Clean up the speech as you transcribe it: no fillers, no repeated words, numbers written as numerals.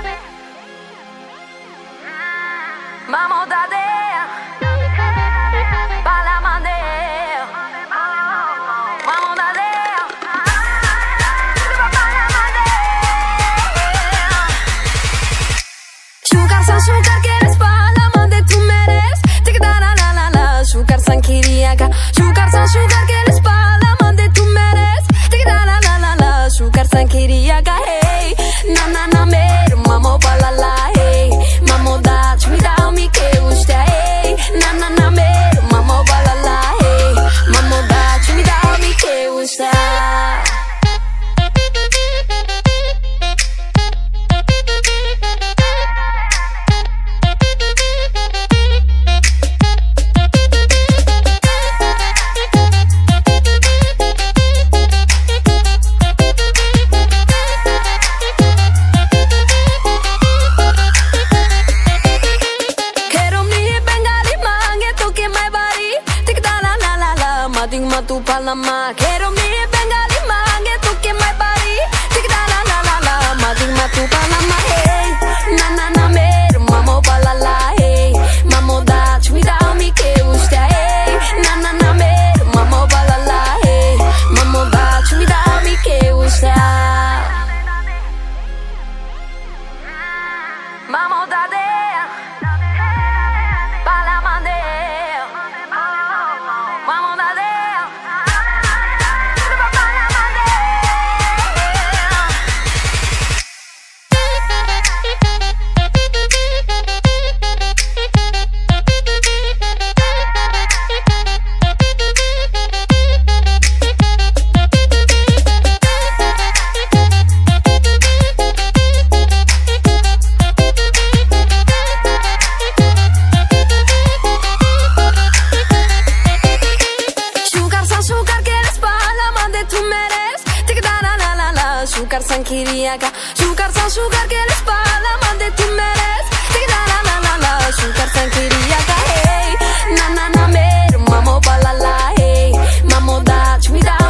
Vamos dale, pa' la mandeo. Vamos dale, pa' la mandeo. Sugar san sugar quieres pa' la mande tú meres. Tic da la la la la. Sugar san kiriaka. Sugar san sugar quieres pa' la mande tú meres. Tic da la la la la. Sugar san kiriaka. Hey, na na na mer, mamo pa la la. Hey, mamo da chumida mi ke usta. Hey, na na na mer, mamo pa la la. Hey, mamo da chumida mi ke usta. Tu palama, quiero mi bengali mange, tú que my body, tic da la la la la, mading tu palama, hey, na na na mer, mamo palala, hey, mamo da chumida mi ke usta, hey, na na na mer, mamo palala, hey, mamo da chumida mi ke usta, mamo da de, palama de, mamo da de. Sugar san kiriaka, sugar san sugar quieres pa' la mande tú meres. Tic da la la la la, sugar san kiriaka, hey, na na na mer, mamo pa la la, hey, mamo da chumida